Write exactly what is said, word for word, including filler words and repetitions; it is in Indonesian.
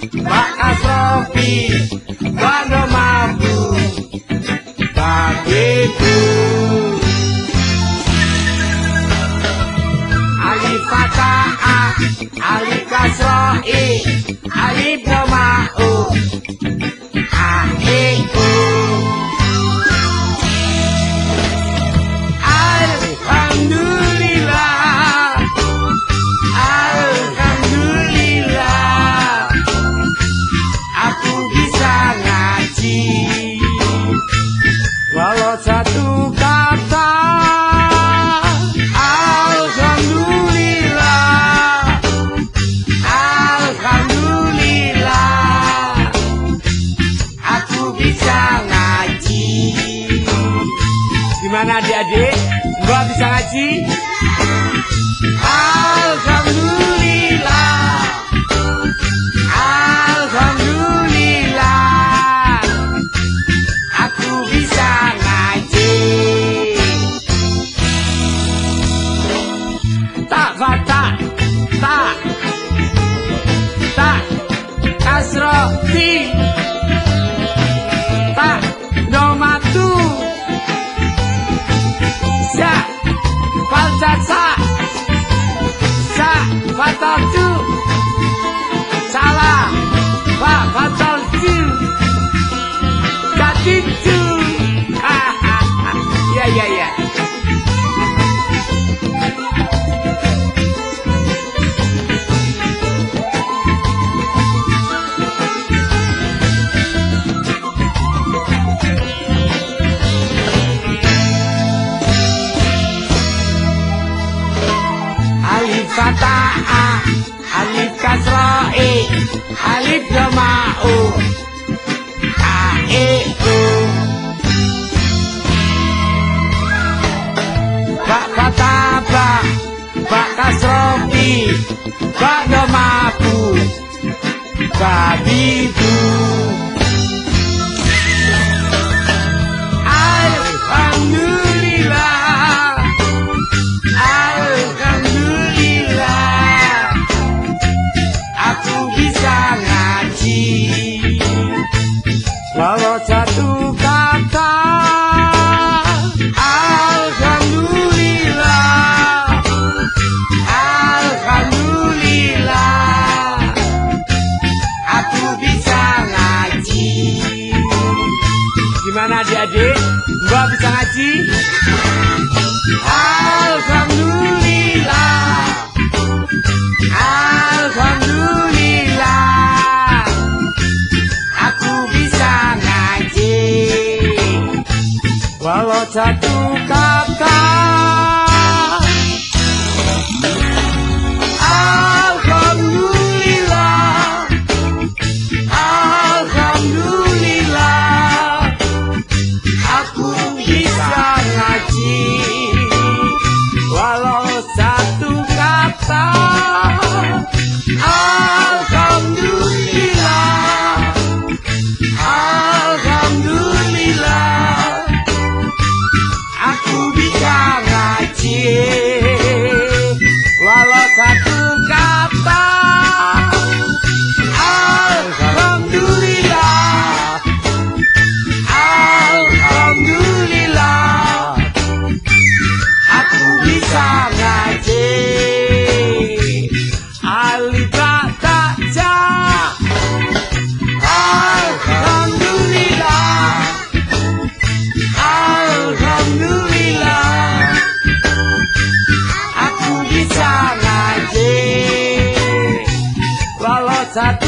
Pak Asrofi, Bando mampu bagiku. Alif Fatah, Alif Kasroi, Alif Doma'u, Ahiku. Alhamdulillah, Alhamdulillah, aku bisa ngaji walau satu kata. Alhamdulillah, Alhamdulillah, aku bisa ngaji. Gimana adik-adik? Gua bisa ngaji? Alhamdulillah, Alhamdulillah, aku bisa ngaji. Tak fatah, tak, tak kasroti, tak domatu, sa falsat sa, sa fatal tu, salah, fa fatal tu, jadi tu, ya ya ya. Alif Fatah, Alif Kasroi, Alif Doma'u, Ahiku. Bak Fatah, Bak, Bak Kasrofi, Bak Doma'u, bagiku. Alhamdulillah, Alhamdulillah, aku bisa ngaji walau satu kata. Alhamdulillah, Alhamdulillah, aku bisa ngaji. Gimana adik-adik? Gua bisa ngaji? Alhamdulillah, Alhamdulillah, aku bisa ngaji walau satu kata. Alhamdulillah, Alhamdulillah, aku bisa ngaji walau satu kata. Alhamdulillah, Alhamdulillah, aku bisa ngaji walau satu kata. Alhamdulillah, Alhamdulillah, aku bisa ngaji. Alif Fatah, Alhamdulillah, Alhamdulillah, aku bisa ngaji walau satu